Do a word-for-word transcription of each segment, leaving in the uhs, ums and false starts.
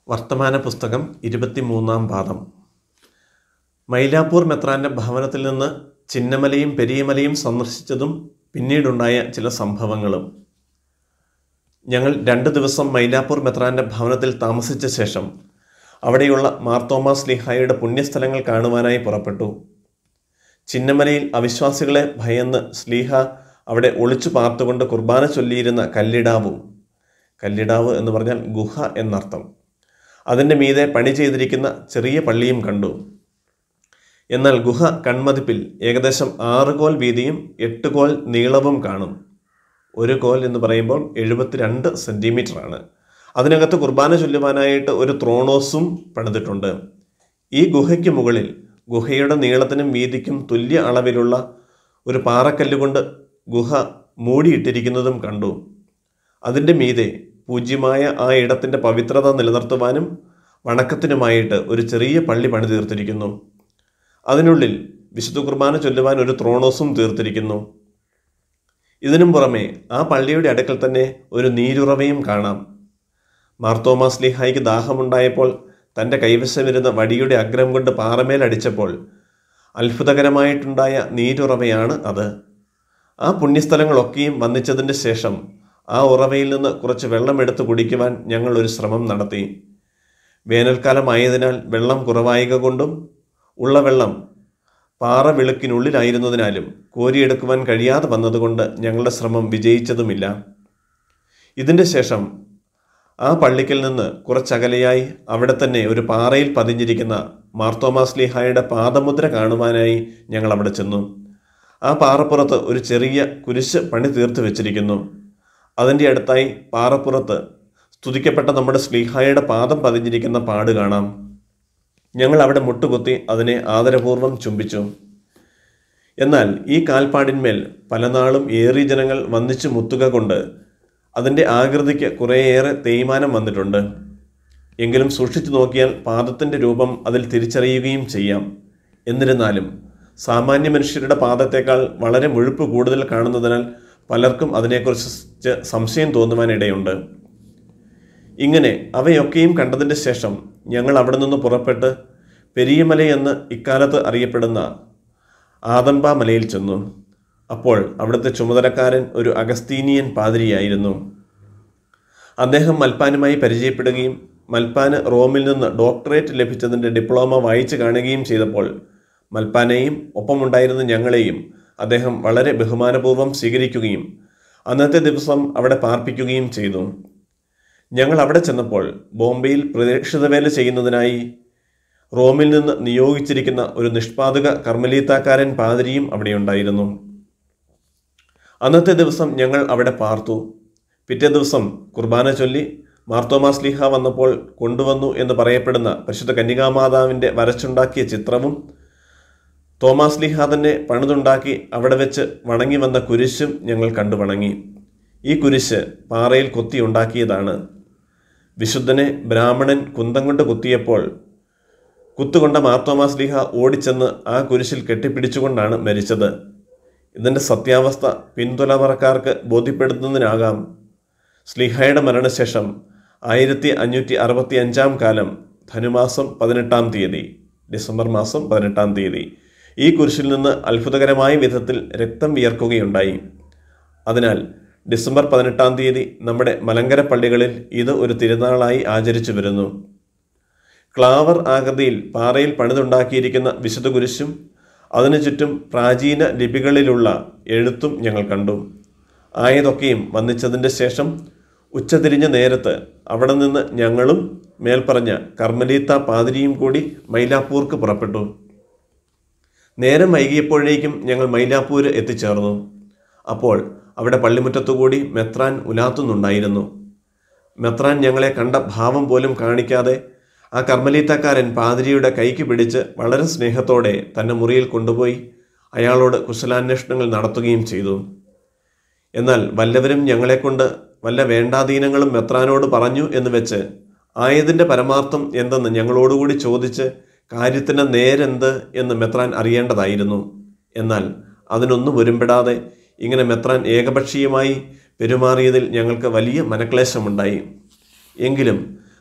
വർത്തമാന പുസ്തകം ഇരുപത്തിമൂന്നാം പാദം. മൈലാപ്പൂർ മെത്രാൻ്റെ ഭവനത്തിൽ നിന്ന് ചിന്നമലയും പെരിയമലയും സന്ദർശിച്ചതും പിന്നീടുണ്ടായ ചില സംഭവങ്ങളും. ഞങ്ങൾ രണ്ട് ദിവസം മൈലാപ്പൂർ മെത്രാൻ്റെ ഭവനത്തിൽ താമസിച്ച ശേഷം അവിടെയുള്ള മാർത്തോമാ ശ്ലീഹായുടെ പുണ്യസ്ഥലങ്ങൾ കാണുവാനായി പുറപ്പെട്ടു. ചിന്നമലയിൽ അവിശ്വാസികളെ ഭയന്ന് ശ്ലീഹ അവിടെ ഒളിച്ചു പാർത്തുകൊണ്ട് കുർബാന ചൊല്ലിയിരുന്ന കല്ലിടാവും, കല്ലിടാവ് എന്ന് പറഞ്ഞാൽ ഗുഹ എന്നർത്ഥം, അതിൻ്റെ മീതെ പണി ചെയ്തിരിക്കുന്ന ചെറിയ പള്ളിയും കണ്ടു. എന്നാൽ ഗുഹ കൺമതിപ്പിൽ ഏകദേശം ആറ് കോൽ വീതിയും എട്ട് കോൽ നീളവും കാണും. ഒരു കോൽ എന്ന് പറയുമ്പോൾ എഴുപത്തിരണ്ട് സെൻറ്റിമീറ്റർ ആണ്. അതിനകത്ത് കുർബാന ചൊല്ലുവാനായിട്ട് ഒരു ത്രോണോസും പണിതിട്ടുണ്ട്. ഈ ഗുഹയ്ക്ക് മുകളിൽ ഗുഹയുടെ നീളത്തിനും വീതിക്കും തുല്യ അളവിലുള്ള ഒരു പാറക്കല്ലുകൊണ്ട് ഗുഹ മൂടിയിട്ടിരിക്കുന്നതും കണ്ടു. അതിൻ്റെ മീതെ പൂജ്യമായ ആ ഇടത്തിൻ്റെ പവിത്രത നിലനിർത്തുവാനും വണക്കത്തിനുമായിട്ട് ഒരു ചെറിയ പള്ളി പണി തീർത്തിരിക്കുന്നു. അതിനുള്ളിൽ വിശുദ്ധ കുർബാന ചൊല്ലുവാൻ ഒരു ത്രോണോസും തീർത്തിരിക്കുന്നു. ഇതിനും പുറമെ ആ പള്ളിയുടെ അടുക്കൽ തന്നെ ഒരു നീരുറവയും കാണാം. മാർത്തോമാ ശ്ലീഹായ്ക്ക് ദാഹമുണ്ടായപ്പോൾ തൻ്റെ കൈവശമിരുന്ന വടിയുടെ അഗ്രം കൊണ്ട് പാറമേലടിച്ചപ്പോൾ അത്ഭുതകരമായിട്ടുണ്ടായ നീരുറവയാണ് അത്. ആ പുണ്യസ്ഥലങ്ങളൊക്കെയും വന്നിച്ചതിൻ്റെ ശേഷം ആ ഉറവയിൽ നിന്ന് കുറച്ച് വെള്ളമെടുത്ത് കുടിക്കുവാൻ ഞങ്ങൾ ഒരു ശ്രമം നടത്തി. വേനൽക്കാലമായതിനാൽ വെള്ളം കുറവായക കൊണ്ടും ഉള്ള വെള്ളം പാറ വെളുക്കിനുള്ളിലായിരുന്നതിനാലും കോരിയെടുക്കുവാൻ കഴിയാതെ വന്നതുകൊണ്ട് ഞങ്ങളുടെ ശ്രമം വിജയിച്ചതുമില്ല. ഇതിൻ്റെ ശേഷം ആ പള്ളിക്കൽ നിന്ന് കുറച്ചകലെയായി അവിടെ തന്നെ ഒരു പാറയിൽ പതിഞ്ഞിരിക്കുന്ന മാർത്തോമാ ശ്ലീഹായുടെ പാദമുദ്ര കാണുവാനായി ഞങ്ങൾ അവിടെ ചെന്നു. ആ പാറപ്പുറത്ത് ഒരു ചെറിയ കുരിശ് പണി തീർത്ത് വെച്ചിരിക്കുന്നു. അതിൻ്റെ അടുത്തായി പാറപ്പുറത്ത് സ്തുതിക്കപ്പെട്ട നമ്മുടെ ശ്ലീഹായുടെ പാദം പതിഞ്ഞിരിക്കുന്ന പാട് കാണാം. ഞങ്ങൾ അവിടെ മുട്ടുകുത്തി അതിനെ ആദരപൂർവ്വം ചുംബിച്ചു. എന്നാൽ ഈ കാൽപ്പാടിന്മേൽ പലനാളും ഏറി ജനങ്ങൾ വന്നിച്ചു മുത്തുക കൊണ്ട് അതിൻ്റെ ആകൃതിക്ക് കുറേയേറെ തേയ്മാനം വന്നിട്ടുണ്ട്. എങ്കിലും സൂക്ഷിച്ചു നോക്കിയാൽ പാദത്തിൻ്റെ രൂപം അതിൽ തിരിച്ചറിയുകയും ചെയ്യാം. എന്നിരുന്നാലും സാമാന്യ മനുഷ്യരുടെ പാദത്തേക്കാൾ വളരെ മുഴുപ്പ് കൂടുതൽ കാണുന്നതിനാൽ പലർക്കും അതിനെക്കുറിച്ച് സംശയം തോന്നുവാനിടയുണ്ട്. ഇങ്ങനെ അവയൊക്കെയും കണ്ടതിൻ്റെ ശേഷം ഞങ്ങൾ അവിടെ നിന്ന് പുറപ്പെട്ട് പെരിയമല എന്ന് ഇക്കാലത്ത് അറിയപ്പെടുന്ന ആദംബ മലയിൽ ചെന്നു. അപ്പോൾ അവിടുത്തെ ചുമതലക്കാരൻ ഒരു അഗസ്തീനിയൻ പാതിരിയായിരുന്നു. അദ്ദേഹം മൽപ്പാനുമായി പരിചയപ്പെടുകയും മൽപ്പാന് റോമിൽ നിന്ന് ഡോക്ടറേറ്റ് ലഭിച്ചതിൻ്റെ ഡിപ്ലോമ വായിച്ചു കാണുകയും ചെയ്തപ്പോൾ മൽപ്പാനെയും ഒപ്പമുണ്ടായിരുന്ന ഞങ്ങളെയും അദ്ദേഹം വളരെ ബഹുമാനപൂർവ്വം സ്വീകരിക്കുകയും അന്നത്തെ ദിവസം അവിടെ പാർപ്പിക്കുകയും ചെയ്തു. ഞങ്ങൾ അവിടെ ചെന്നപ്പോൾ ബോംബെയിൽ പ്രതീക്ഷിത വേല ചെയ്യുന്നതിനായി റോമിൽ നിന്ന് നിയോഗിച്ചിരിക്കുന്ന ഒരു നിഷ്പാദക കർമ്മലീത്താക്കാരൻ പാതിരിയും അവിടെ ഉണ്ടായിരുന്നു. അന്നത്തെ ദിവസം ഞങ്ങൾ അവിടെ പാർത്തു. പിറ്റേ ദിവസം കുർബാന ചൊല്ലി മാർത്തോമാ ശ്ലീഹ വന്നപ്പോൾ കൊണ്ടുവന്നു എന്ന് പറയപ്പെടുന്ന പരിശുദ്ധ കന്യകാമാതാവിൻ്റെ വരച്ചുണ്ടാക്കിയ ചിത്രവും തോമാ ശ്ലീഹ തന്നെ പണിതുണ്ടാക്കി അവിടെ വെച്ച് വണങ്ങി വന്ന കുരിശും ഞങ്ങൾ കണ്ടു വണങ്ങി. ഈ കുരിശ് പാറയിൽ കൊത്തി ഉണ്ടാക്കിയതാണ്. വിശുദ്ധനെ ബ്രാഹ്മണൻ കുന്തം കൊണ്ട് കുത്തിയപ്പോൾ കുത്തുകൊണ്ട മാർത്തോമാ ശ്ലീഹ ഓടിച്ചെന്ന് ആ കുരിശിൽ കെട്ടിപ്പിടിച്ചുകൊണ്ടാണ് മരിച്ചത്. ഇതിൻ്റെ സത്യാവസ്ഥ പിൻതലമുറക്കാർക്ക് ബോധ്യപ്പെടുത്തുന്നതിനാകാം ശ്ലീഹായുടെ മരണശേഷം ആയിരത്തി അഞ്ഞൂറ്റി അറുപത്തി അഞ്ചാം കാലം ധനുമാസം പതിനെട്ടാം തീയതി ഡിസംബർ മാസം പതിനെട്ടാം തീയതി ഈ കുരിശിൽ നിന്ന് അത്ഭുതകരമായ വിധത്തിൽ രക്തം വിയർക്കുകയുണ്ടായി. അതിനാൽ ഡിസംബർ പതിനെട്ടാം തീയതി നമ്മുടെ മലങ്കര പള്ളികളിൽ ഇത് ഒരു തിരുനാളായി ആചരിച്ചു വരുന്നു. ക്ലാവർ ആകൃതിയിൽ പാറയിൽ പണിതുണ്ടാക്കിയിരിക്കുന്ന വിശുദ്ധ കുരിശും അതിനു ചുറ്റും പ്രാചീന ലിപികളിലുള്ള എഴുത്തും ഞങ്ങൾ കണ്ടു. ആയതൊക്കെയും വന്നിച്ചതിൻ്റെ ശേഷം ഉച്ചതിരിഞ്ഞ നേരത്ത് അവിടെ നിന്ന് ഞങ്ങളും മേൽപ്പറഞ്ഞ കർമ്മലീത്ത പാതിരിയും കൂടി മൈലാപ്പൂർക്ക് പുറപ്പെട്ടു. നേരം വൈകിയപ്പോഴേക്കും ഞങ്ങൾ മൈലാപ്പൂർ എത്തിച്ചേർന്നു. അപ്പോൾ അവിടെ പള്ളിമുറ്റത്തുകൂടി മെത്രാൻ ഉലാത്തുന്നുണ്ടായിരുന്നു. മെത്രാൻ ഞങ്ങളെ കണ്ട ഭാവം പോലും കാണിക്കാതെ ആ കർമ്മലീത്തക്കാരൻ പാതിരിയുടെ കൈക്ക് പിടിച്ച് വളരെ സ്നേഹത്തോടെ തൻ്റെ മുറിയിൽ കൊണ്ടുപോയി അയാളോട് കുശലാന്വേഷണങ്ങൾ നടത്തുകയും ചെയ്തു. എന്നാൽ വല്ലവരും ഞങ്ങളെക്കൊണ്ട് വല്ല വേണ്ടാധീനങ്ങളും മെത്രാനോട് പറഞ്ഞു എന്ന് വെച്ച് ആയതിൻ്റെ പരമാർത്ഥം എന്തെന്ന് ഞങ്ങളോടുകൂടി ചോദിച്ച് കാര്യത്തിൻ്റെ നേരെന്ത് എന്ന് മെത്രാൻ അറിയേണ്ടതായിരുന്നു. എന്നാൽ അതിനൊന്നും ഒരുമ്പിടാതെ ഇങ്ങനെ മെത്രാൻ ഏകപക്ഷീയമായി പെരുമാറിയതിൽ ഞങ്ങൾക്ക് വലിയ മനക്ലേശമുണ്ടായി. എങ്കിലും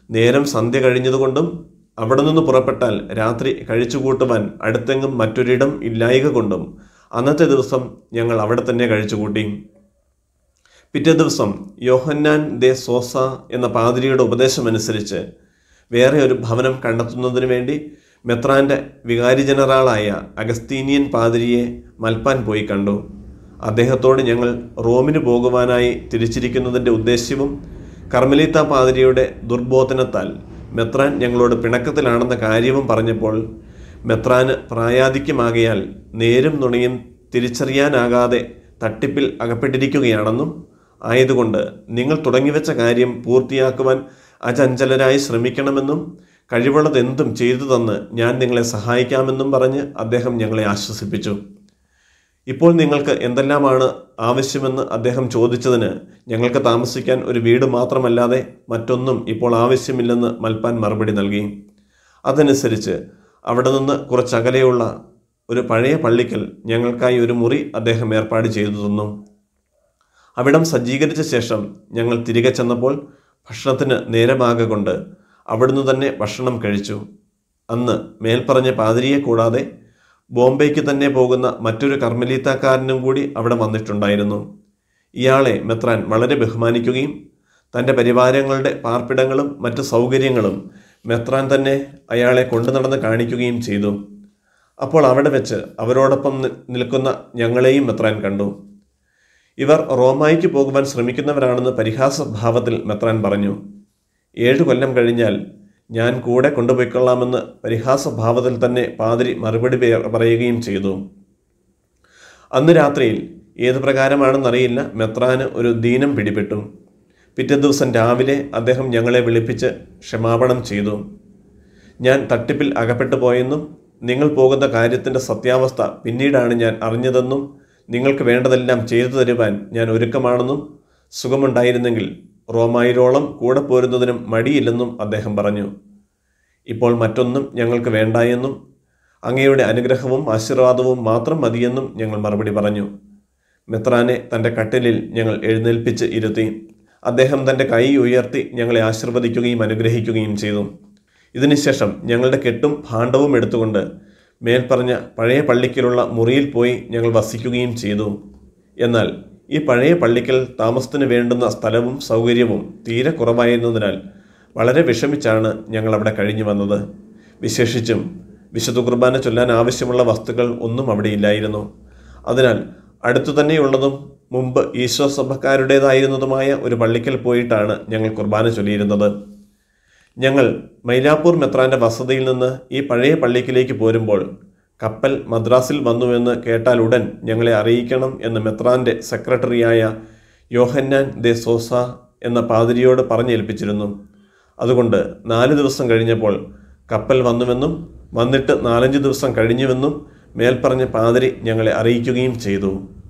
നേരം സന്ധ്യ കഴിഞ്ഞതുകൊണ്ടും അവിടെ നിന്ന് പുറപ്പെട്ടാൽ രാത്രി കഴിച്ചുകൂട്ടുവാൻ അടുത്തെങ്ങും മറ്റൊരിടം ഇല്ലായക കൊണ്ടും അന്നത്തെ ദിവസം ഞങ്ങൾ അവിടെ തന്നെ കഴിച്ചുകൂട്ടി. പിറ്റേ ദിവസം യോഹന്നാൻ ദെ സോസ എന്ന പാതിരിയുടെ ഉപദേശമനുസരിച്ച് വേറെ ഒരു ഭവനം കണ്ടെത്തുന്നതിന് വേണ്ടി മെത്രാൻ്റെ വികാരി ജനറാളായ അഗസ്തീനിയൻ പാതിരിയെ മൽപ്പാൻ പോയി കണ്ടു. അദ്ദേഹത്തോട് ഞങ്ങൾ റോമിന് പോകുവാനായി തിരിച്ചിരിക്കുന്നതിൻ്റെ ഉദ്ദേശ്യവും കർമ്മലീത്ത പാതിരിയുടെ ദുർബോധനത്താൽ മെത്രാൻ ഞങ്ങളോട് പിണക്കത്തിലാണെന്ന കാര്യവും പറഞ്ഞപ്പോൾ മെത്രാന് പ്രായാധിക്യമാകയാൽ നേരും നുണയും തിരിച്ചറിയാനാകാതെ തട്ടിപ്പിൽ അകപ്പെട്ടിരിക്കുകയാണെന്നും ആയതുകൊണ്ട് നിങ്ങൾ തുടങ്ങിവെച്ച കാര്യം പൂർത്തിയാക്കുവാൻ അചഞ്ചലരായി ശ്രമിക്കണമെന്നും കഴിവുള്ളതെന്തും ചെയ്തു തന്ന് ഞാൻ നിങ്ങളെ സഹായിക്കാമെന്നും പറഞ്ഞ് അദ്ദേഹം ഞങ്ങളെ ആശ്വസിപ്പിച്ചു. ഇപ്പോൾ നിങ്ങൾക്ക് എന്തെല്ലാമാണ് ആവശ്യമെന്ന് അദ്ദേഹം ചോദിച്ചതിന് ഞങ്ങൾക്ക് താമസിക്കാൻ ഒരു വീട് മാത്രമല്ലാതെ മറ്റൊന്നും ഇപ്പോൾ ആവശ്യമില്ലെന്ന് മൽപ്പാൻ മറുപടി നൽകി. അതനുസരിച്ച് അവിടെ നിന്ന് കുറച്ചകലെയുള്ള ഒരു പഴയ പള്ളിക്കൽ ഞങ്ങൾക്കായി ഒരു മുറി അദ്ദേഹം ഏർപ്പാട് ചെയ്തു തന്നു. അവിടം സജ്ജീകരിച്ച ശേഷം ഞങ്ങൾ തിരികെ ചെന്നപ്പോൾ ഭക്ഷണത്തിന് നേരമാകെ കൊണ്ട് അവിടുന്ന് തന്നെ ഭക്ഷണം കഴിച്ചു. അന്ന് മേൽപ്പറഞ്ഞ പാതിരിയെ കൂടാതെ ബോംബെക്ക് തന്നെ പോകുന്ന മറ്റൊരു കർമ്മലീത്താക്കാരനും കൂടി അവിടെ വന്നിട്ടുണ്ടായിരുന്നു. ഇയാളെ മെത്രാൻ വളരെ ബഹുമാനിക്കുകയും തൻ്റെ പരിവാരങ്ങളുടെ പാർപ്പിടങ്ങളും മറ്റു സൗകര്യങ്ങളും മെത്രാൻ തന്നെ അയാളെ കൊണ്ടു നടന്ന് കാണിക്കുകയും ചെയ്തു. അപ്പോൾ അവിടെ വെച്ച് അവരോടൊപ്പം നിൽക്കുന്ന ഞങ്ങളെയും മെത്രാൻ കണ്ടു. ഇവർ റോമായിക്ക് പോകുവാൻ ശ്രമിക്കുന്നവരാണെന്ന് പരിഹാസഭാവത്തിൽ മെത്രാൻ പറഞ്ഞു. ഏഴു കൊല്ലം കഴിഞ്ഞാൽ ഞാൻ കൂടെ കൊണ്ടുപോയിക്കൊള്ളാമെന്ന് പരിഹാസഭാവത്തിൽ തന്നെ പാതിരി മറുപടി പറയുകയും ചെയ്തു. അന്ന് രാത്രിയിൽ ഏതു പ്രകാരമാണെന്നറിയില്ല, മെത്രാന് ഒരു ദീനം പിടിപെട്ടു. പിറ്റേ ദിവസം രാവിലെ അദ്ദേഹം ഞങ്ങളെ വിളിപ്പിച്ച് ക്ഷമാപണം ചെയ്തു. ഞാൻ തട്ടിപ്പിൽ അകപ്പെട്ടു പോയെന്നും നിങ്ങൾ പോകുന്ന കാര്യത്തിൻ്റെ സത്യാവസ്ഥ പിന്നീടാണ് ഞാൻ അറിഞ്ഞതെന്നും നിങ്ങൾക്ക് വേണ്ടതെല്ലാം ചെയ്തു തരുവാൻ ഞാൻ ഒരുക്കമാണെന്നും സുഖമുണ്ടായിരുന്നെങ്കിൽ റോമായിലോളം കൂടെ പോരുന്നതിനും മടിയില്ലെന്നും അദ്ദേഹം പറഞ്ഞു. ഇപ്പോൾ മറ്റൊന്നും ഞങ്ങൾക്ക് വേണ്ടായെന്നും അങ്ങയുടെ അനുഗ്രഹവും ആശീർവാദവും മാത്രം മതിയെന്നും ഞങ്ങൾ മറുപടി പറഞ്ഞു. മെത്രാനെ തൻ്റെ കട്ടിലിൽ ഞങ്ങൾ എഴുന്നേൽപ്പിച്ച് ഇരുത്തി. അദ്ദേഹം തൻ്റെ കൈ ഉയർത്തി ഞങ്ങളെ ആശീർവദിക്കുകയും അനുഗ്രഹിക്കുകയും ചെയ്തു. ഇതിനുശേഷം ഞങ്ങളുടെ കെട്ടും ഭാണ്ഡവും എടുത്തുകൊണ്ട് മേൽപ്പറഞ്ഞ പഴയ പള്ളിക്കലുള്ള മുറിയിൽ പോയി ഞങ്ങൾ വസിക്കുകയും ചെയ്തു. എന്നാൽ ഈ പഴയ പള്ളിക്കൽ താമസത്തിന് വേണ്ടുന്ന സ്ഥലവും സൗകര്യവും തീരെ കുറവായിരുന്നതിനാൽ വളരെ വിഷമിച്ചാണ് ഞങ്ങൾ അവിടെ കഴിഞ്ഞു വന്നത്. വിശേഷിച്ചും വിശുദ്ധ കുർബാന ചൊല്ലാൻ ആവശ്യമുള്ള വസ്തുക്കൾ ഒന്നും അവിടെ ഇല്ലായിരുന്നു. അതിനാൽ അടുത്തു തന്നെയുള്ളതും മുമ്പ് ഈശോ സഭക്കാരുടേതായിരുന്നതുമായ ഒരു പള്ളിക്കൽ പോയിട്ടാണ് ഞങ്ങൾ കുർബാന ചൊല്ലിയിരുന്നത്. ഞങ്ങൾ മൈലാപ്പൂർ മെത്രാൻ്റെ വസതിയിൽ നിന്ന് ഈ പഴയ പള്ളിക്കിലേക്ക് പോരുമ്പോൾ കപ്പൽ മദ്രാസിൽ വന്നുവെന്ന് കേട്ടാൽ ഉടൻ ഞങ്ങളെ അറിയിക്കണം എന്ന് മെത്രാൻ്റെ സെക്രട്ടറിയായ യോഹന്നാൻ ദെ സോസ എന്ന പാതിരിയോട് പറഞ്ഞേൽപ്പിച്ചിരുന്നു. അതുകൊണ്ട് നാല് ദിവസം കഴിഞ്ഞപ്പോൾ കപ്പൽ വന്നുവെന്നും വന്നിട്ട് നാലഞ്ച് ദിവസം കഴിഞ്ഞുവെന്നും മേൽപ്പറഞ്ഞ പാതിരി ഞങ്ങളെ അറിയിക്കുകയും ചെയ്തു.